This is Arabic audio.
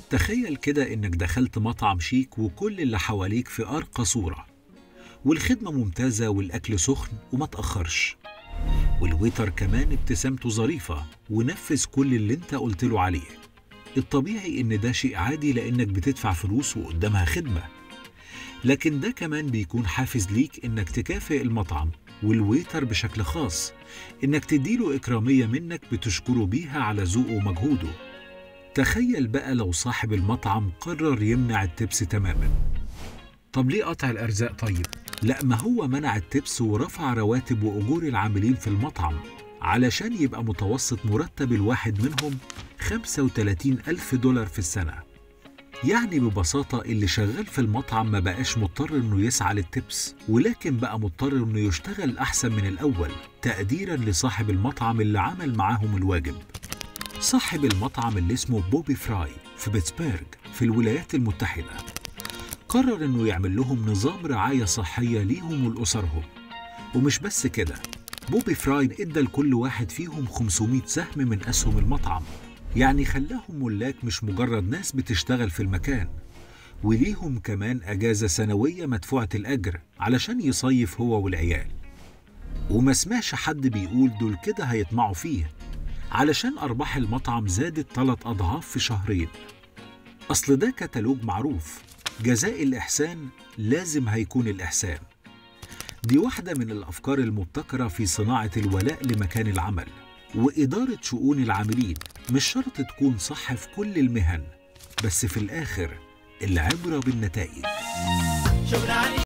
تخيل كده إنك دخلت مطعم شيك وكل اللي حواليك في أرقى صورة، والخدمة ممتازة والأكل سخن وما تأخرش، والويتر كمان ابتسامته ظريفة ونفذ كل اللي انت قلت له عليه. الطبيعي إن ده شيء عادي لأنك بتدفع فلوس وقدامها خدمة، لكن ده كمان بيكون حافز ليك إنك تكافئ المطعم والويتر بشكل خاص، إنك تديله إكرامية منك بتشكره بيها على ذوقه ومجهوده. تخيل بقى لو صاحب المطعم قرر يمنع التبس تماما. طب ليه قطع الأرزاق طيب؟ لا، ما هو منع التبس ورفع رواتب وأجور العاملين في المطعم علشان يبقى متوسط مرتب الواحد منهم 35,000 دولار في السنة. يعني ببساطة اللي شغال في المطعم ما بقاش مضطر إنه يسعى للتبس، ولكن بقى مضطر إنه يشتغل أحسن من الأول تقديراً لصاحب المطعم اللي عمل معاهم الواجب. صاحب المطعم اللي اسمه بوبي فراي في بيتسبرغ في الولايات المتحدة قرر إنه يعمل لهم نظام رعاية صحية ليهم ولأسرهم. ومش بس كده، بوبي فراي إدى لكل واحد فيهم 500 سهم من أسهم المطعم، يعني خلاهم ملاك مش مجرد ناس بتشتغل في المكان، وليهم كمان أجازة سنوية مدفوعة الأجر علشان يصيف هو والعيال. وما سمعش حد بيقول دول كده هيطمعوا فيه، علشان أرباح المطعم زادت 3 أضعاف في شهرين. أصل ده كتالوج معروف، جزاء الإحسان لازم هيكون الإحسان. دي واحدة من الأفكار المبتكرة في صناعة الولاء لمكان العمل وإدارة شؤون العاملين. مش شرط تكون صح في كل المهن، بس في الآخر العبرة بالنتائج.